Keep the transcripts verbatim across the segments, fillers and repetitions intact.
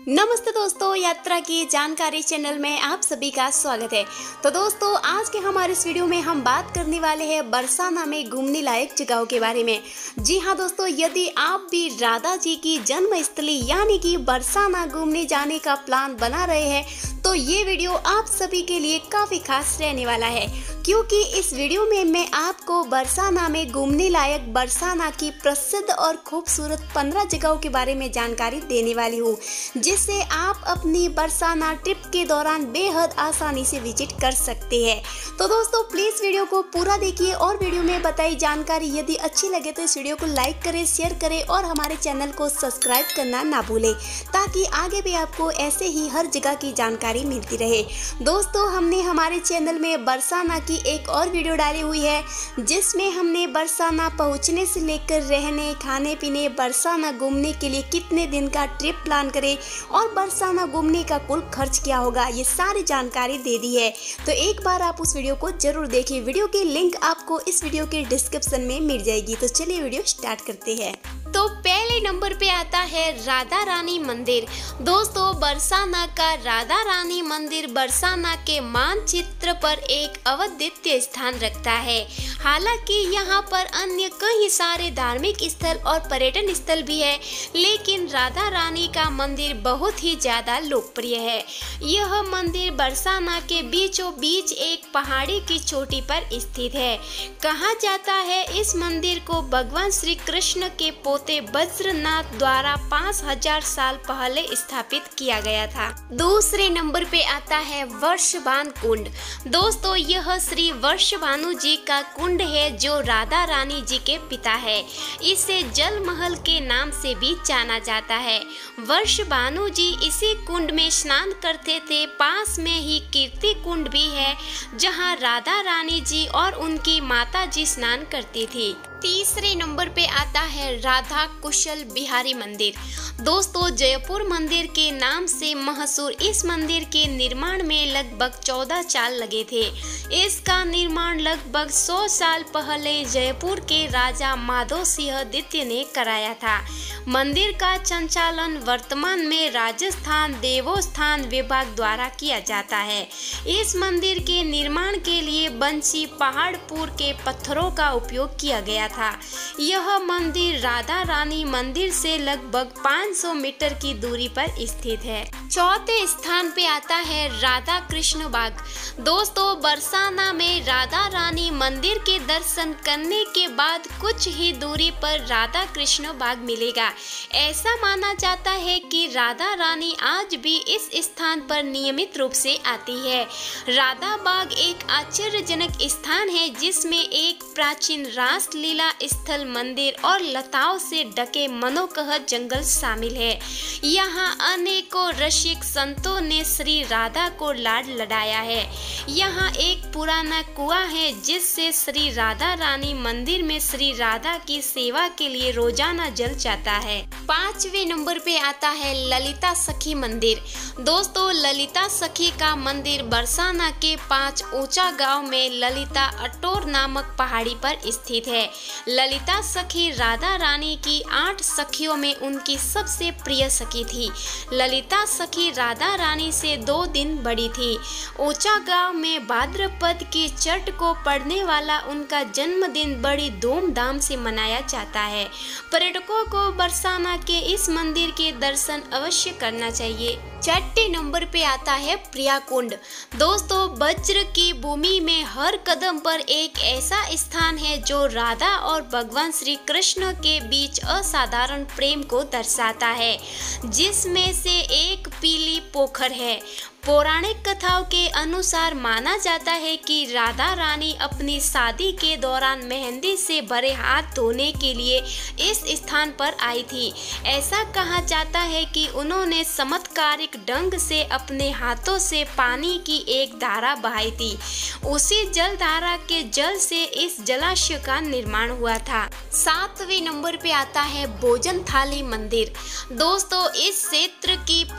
नमस्ते दोस्तों, यात्रा की जानकारी चैनल में आप सभी का स्वागत है। तो दोस्तों, आज के हमारे इस वीडियो में हम बात करने वाले हैं बरसाना में घूमने लायक जगहों के बारे में। जी हाँ दोस्तों, यदि आप भी राधा जी की जन्मस्थली यानी कि बरसाना घूमने जाने का प्लान बना रहे हैं तो ये वीडियो आप सभी के लिए काफ़ी खास रहने वाला है, क्योंकि इस वीडियो में मैं आपको बरसाना में घूमने लायक बरसाना की प्रसिद्ध और खूबसूरत पंद्रह जगहों के बारे में जानकारी देने वाली हूँ, जिससे आप अपनी बरसाना ट्रिप के दौरान बेहद आसानी से विजिट कर सकते हैं। तो दोस्तों, प्लीज़ वीडियो को पूरा देखिए और वीडियो में बताई जानकारी यदि अच्छी लगे तो इस वीडियो को लाइक करें, शेयर करें और हमारे चैनल को सब्सक्राइब करना ना भूलें, ताकि आगे भी आपको ऐसे ही हर जगह की जानकारी मिलती रहे। दोस्तों, हमने हमारे चैनल में बरसाना की एक और वीडियो डाली हुई है, जिसमें हमने बरसाना पहुंचने से लेकर रहने, खाने पीने, बरसाना घूमने के लिए कितने दिन का ट्रिप प्लान करें और बरसाना घूमने का कुल खर्च क्या होगा, ये सारी जानकारी दे दी है। तो एक बार आप उस वीडियो को जरूर देखिए। वीडियो की लिंक आपको इस वीडियो के डिस्क्रिप्शन में मिल जाएगी। तो चलिए वीडियो स्टार्ट करते हैं। तो पहले नंबर पे आता है राधा रानी मंदिर। दोस्तों, बरसाना का राधा रानी मंदिर बरसाना के मानचित्र पर एक अद्वितीय स्थान रखता है। हालांकि यहाँ पर अन्य कई सारे धार्मिक स्थल और पर्यटन स्थल भी है, लेकिन राधा रानी का मंदिर बहुत ही ज्यादा लोकप्रिय है। यह मंदिर बरसाना के बीचों बीच एक पहाड़ी की चोटी पर स्थित है। कहा जाता है इस मंदिर को भगवान श्री कृष्ण के पोते वज्रनाथ द्वारा पाँच हजार साल पहले स्थापित किया गया था। दूसरे नंबर पे आता है वर्षभान कुंड। दोस्तों, यह श्री वर्षभानु जी का कुंड है, जो राधा रानी जी के पिता है। इसे जल महल के नाम से भी जाना जाता है। वर्षभानु जी इसी कुंड में स्नान करते थे। पास में ही कीर्ति कुंड भी है, जहाँ राधा रानी जी और उनकी माता जी स्नान करती थी। तीसरे नंबर पे आता है राधा कुशल बिहारी मंदिर। दोस्तों, जयपुर मंदिर के नाम से मशहूर इस मंदिर के निर्माण में लगभग चौदह साल लगे थे। इसका निर्माण लगभग सौ साल पहले जयपुर के राजा माधव सिंह द्वितीय ने कराया था। मंदिर का संचालन वर्तमान में राजस्थान देवस्थान विभाग द्वारा किया जाता है। इस मंदिर के निर्माण के लिए बंसी पहाड़पुर के पत्थरों का उपयोग किया गया था। यह मंदिर राधा रानी मंदिर से लगभग पाँच सौ मीटर की दूरी पर स्थित है। चौथे स्थान पे आता है राधा कृष्ण बाग। दोस्तों, बरसाना में राधा रानी मंदिर के दर्शन करने के बाद कुछ ही दूरी पर राधा कृष्ण बाग मिलेगा। ऐसा माना जाता है कि राधा रानी आज भी इस स्थान पर नियमित रूप से आती है। राधा बाग एक आश्चर्यजनक स्थान है, जिसमें एक प्राचीन रास लीला स्थल, मंदिर और लताओं से ढके मनोकह जंगल शामिल है। यहाँ अनेकों रसिक संतों ने श्री राधा को लाड लड़ाया है। यहाँ एक पुराना कुआं है, जिससे श्री राधा रानी मंदिर में श्री राधा की सेवा के लिए रोजाना जल जाता है। पांचवे नंबर पे आता है ललिता सखी मंदिर। दोस्तों, ललिता सखी का मंदिर बरसाना के पांच ऊंचा गांव में ललिता अटोर नामक पहाड़ी पर स्थित है। ललिता सखी राधा रानी की आठ सखियों में उनकी सबसे प्रिय सखी थी। ललिता सखी राधा रानी से दो दिन बड़ी थी। ऊंचा गांव में भाद्रपद की छठ को पड़ने वाला उनका जन्मदिन बड़ी धूमधाम से मनाया जाता है। पर्यटकों को बरसाना के इस मंदिर के दर्शन अवश्य करना चाहिए। छठे नंबर पे आता है प्रिया कुंड। दोस्तों, वज्र की भूमि में हर कदम पर एक ऐसा स्थान है जो राधा और भगवान श्री कृष्ण के बीच असाधारण प्रेम को दर्शाता है, जिसमें से एक पीली पोखर है। पौराणिक कथाओं के अनुसार माना जाता है कि राधा रानी अपनी शादी के दौरान मेहंदी से भरे हाथ धोने के लिए इस स्थान पर आई थी। ऐसा कहा जाता है कि उन्होंने चमत्कारिक ढंग से अपने हाथों से पानी की एक धारा बहाई थी। उसी जल धारा के जल से इस जलाशय का निर्माण हुआ था। सातवें नंबर पे आता है भोजन थाली मंदिर। दोस्तों, इस क्षेत्र की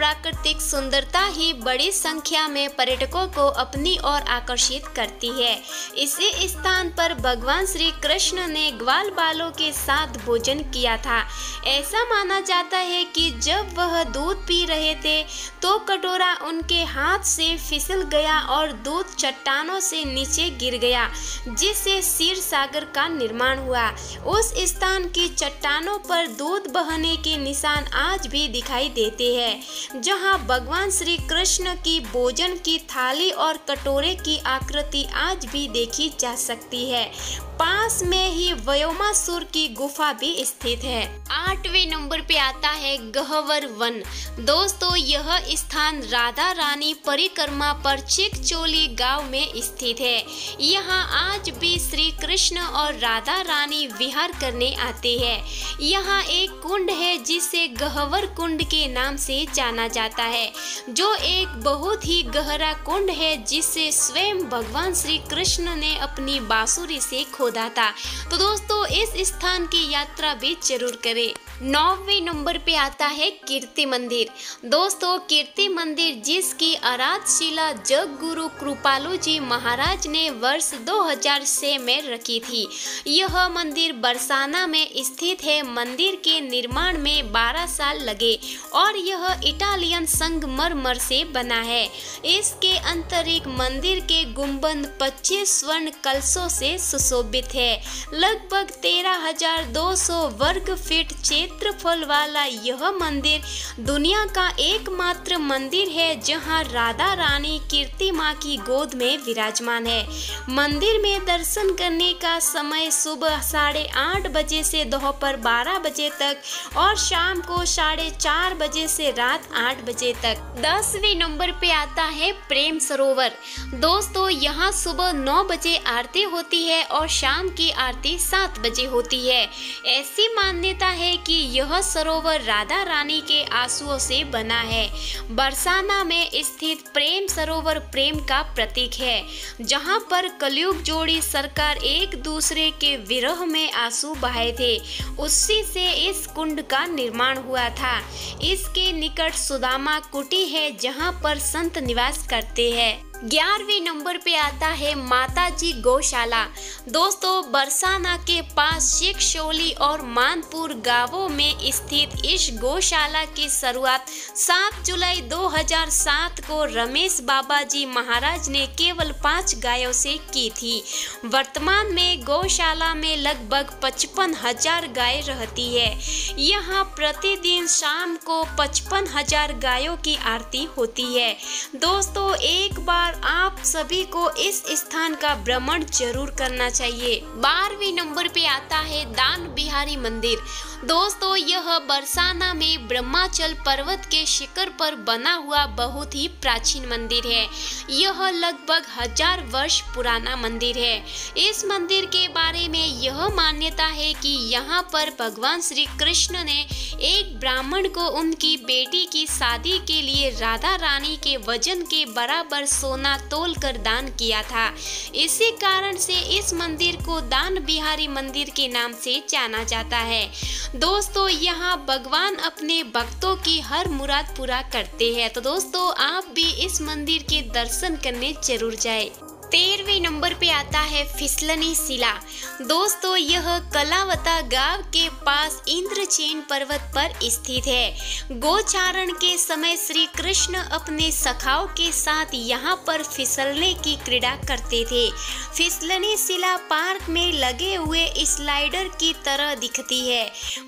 प्राकृतिक सुंदरता ही बड़ी संख्या में पर्यटकों को अपनी ओर आकर्षित करती है। इसी स्थान पर भगवान श्री कृष्ण ने ग्वाल बालों के साथ भोजन किया था। ऐसा माना जाता है कि जब वह दूध पी रहे थे तो कटोरा उनके हाथ से फिसल गया और दूध चट्टानों से नीचे गिर गया, जिससे क्षीर सागर का निर्माण हुआ। उस स्थान की चट्टानों पर दूध बहने के निशान आज भी दिखाई देते हैं, जहां भगवान श्री कृष्ण की भोजन की थाली और कटोरे की आकृति आज भी देखी जा सकती है। पास में ही व्योमासुर की गुफा भी स्थित है। आठवें नंबर पे आता है गह्वर वन। दोस्तों, यह स्थान राधा रानी परिक्रमा पर चिकचोली गांव में स्थित है। यहाँ आज भी श्री कृष्ण और राधा रानी विहार करने आते हैं। यहाँ एक कुंड है जिसे गह्वर कुंड के नाम से जाना जाता है, जो एक बहुत ही गहरा कुंड है जिसे स्वयं भगवान श्री कृष्ण ने अपनी बांसुरी से खोदा था। तो दोस्तों, इस स्थान की यात्रा भी जरूर करें। नौवें नंबर पे आता है कीर्ति मंदिर। दोस्तों, कीर्ति मंदिर जिसकी आराधशिला जग गुरु कृपालु जी महाराज ने वर्ष दो हज़ार छह में रखी थी। यह मंदिर बरसाना में स्थित है। मंदिर के निर्माण में बारह साल लगे और यह इटालियन संगमरमर से बना है। इसके आंतरिक मंदिर के गुंबद पच्चीस स्वर्ण कलशों से सुशोभित है। लगभग तेरह हजार दो सौ वर्ग फीट क्षेत्रफल वाला यह मंदिर दुनिया का एकमात्र मंदिर है जहां राधा रानी कीर्ति माँ की गोद में विराजमान है। मंदिर में दर्शन करने का समय सुबह साढ़े आठ बजे से दोपहर बारह बजे तक और शाम को साढ़े चार बजे से रात आठ बजे तक। दसवें नंबर पे आता है प्रेम सरोवर। दोस्तों, यहाँ सुबह नौ बजे आरती होती है और शाम की आरती सात बजे होती है। ऐसी मान्यता है कि यह सरोवर राधा रानी के आंसुओं से बना है। बरसाना में स्थित प्रेम सरोवर प्रेम का प्रतीक है, जहां पर कलयुग जोड़ी सरकार एक दूसरे के विरह में आंसू बहाए थे। उसी से इस कुंड का निर्माण हुआ था। इसके निकट सुदामा कुटी है, जहां पर संत निवास करते हैं। ग्यारहवें नंबर पे आता है माताजी गौशाला। दोस्तों, बरसाना के पास चिकचोली और मानपुर गांवों में स्थित इस गौशाला की शुरुआत सात जुलाई दो हज़ार सात को रमेश बाबा जी महाराज ने केवल पाँच गायों से की थी। वर्तमान में गौशाला में लगभग पचपन हजार गाय रहती है। यहाँ प्रतिदिन शाम को पचपन हजार गायों की आरती होती है। दोस्तों, एक बार आप सभी को इस स्थान का भ्रमण जरूर करना चाहिए। बारहवीं नंबर पे आता है दान बिहारी मंदिर। दोस्तों, यह बरसाना में ब्रह्माचल पर्वत के शिखर पर बना हुआ बहुत ही प्राचीन मंदिर है। यह लगभग हजार वर्ष पुराना मंदिर है। इस मंदिर के बारे में यह मान्यता है कि यहाँ पर भगवान श्री कृष्ण ने एक ब्राह्मण को उनकी बेटी की शादी के लिए राधा रानी के वजन के बराबर सोना तोल कर दान किया था। इसी कारण से इस मंदिर को दान बिहारी मंदिर के नाम से जाना जाता है। दोस्तों, यहाँ भगवान अपने भक्तों की हर मुराद पूरा करते हैं। तो दोस्तों, आप भी इस मंदिर के दर्शन करने जरूर जाएं। तेरहवें नंबर पे आता है फिसलनी शिला। दोस्तों, यह कलावता गांव के पास इंद्रचैन पर्वत पर स्थित है। गोचारण के समय श्री कृष्ण अपने सखाओं के साथ यहाँ पर फिसलने की क्रीड़ा करते थे। फिसलनी शिला पार्क में लगे हुए स्लाइडर की तरह दिखती है।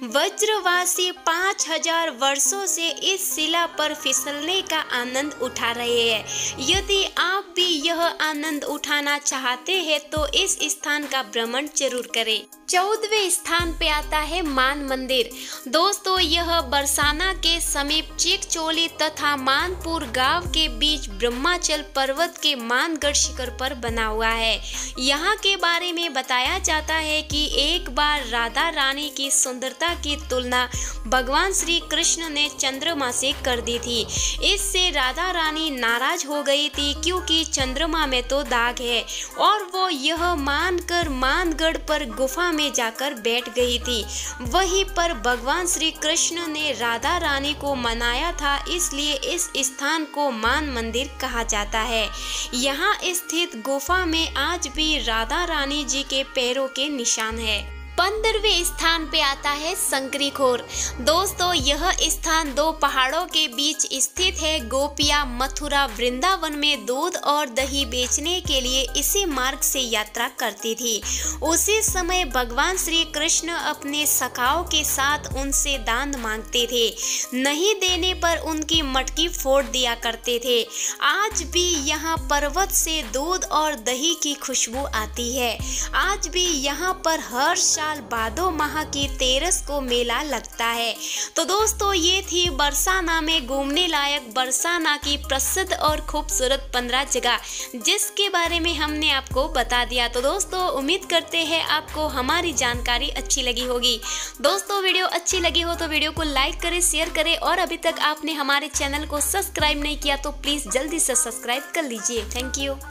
वज्रवासी पाँच हजार वर्षों से इस शिला पर फिसलने का आनंद उठा रहे हैं। यदि आप भी यह आनंद उठाना चाहते हैं तो इस स्थान का भ्रमण जरूर करें। चौदहवें स्थान पे आता है मान मंदिर। दोस्तों, यह बरसाना के समीप चिकचोली तथा मानपुर गांव के बीच ब्रह्माचल पर्वत के मानगढ़ शिखर पर बना हुआ है। यहाँ के बारे में बताया जाता है कि एक बार राधा रानी की सुंदरता की तुलना भगवान श्री कृष्ण ने चंद्रमा से कर दी थी। इससे राधा रानी नाराज हो गई थी, क्योंकि चंद्रमा में तो दाग बाघ है और वो यह मानकर मानगढ़ पर गुफा में जाकर बैठ गई थी। वहीं पर भगवान श्री कृष्ण ने राधा रानी को मनाया था, इसलिए इस स्थान को मान मंदिर कहा जाता है। यहाँ स्थित गुफा में आज भी राधा रानी जी के पैरों के निशान है। पंद्रहवें स्थान पे आता है संकरीखोर। दोस्तों यह स्थान दो पहाड़ों के बीच स्थित है। गोपियां मथुरा वृंदावन में दूध और दही बेचने के लिए इसी मार्ग से यात्रा करती थी। उसी समय भगवान श्री कृष्ण अपने सखाओं के साथ उनसे दान मांगते थे, नहीं देने पर उनकी मटकी फोड़ दिया करते थे। आज भी यहाँ पर्वत से दूध और दही की खुशबू आती है। आज भी यहाँ पर हर भादो माह की तेरस को मेला लगता है। तो दोस्तों ये थी बरसाना में घूमने लायक बरसाना की प्रसिद्ध और खूबसूरत पंद्रह जगह, जिसके बारे में हमने आपको बता दिया। तो दोस्तों उम्मीद करते हैं आपको हमारी जानकारी अच्छी लगी होगी। दोस्तों वीडियो अच्छी लगी हो तो वीडियो को लाइक करें, शेयर करें और अभी तक आपने हमारे चैनल को सब्सक्राइब नहीं किया तो प्लीज जल्दी से सब्सक्राइब कर लीजिए। Thank you.